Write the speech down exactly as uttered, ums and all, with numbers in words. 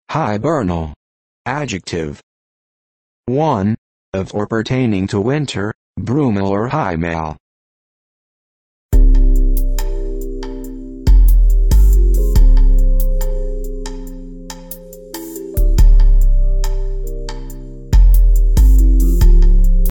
Hibernal. Adjective. one. Of or pertaining to winter, brumal or hymal.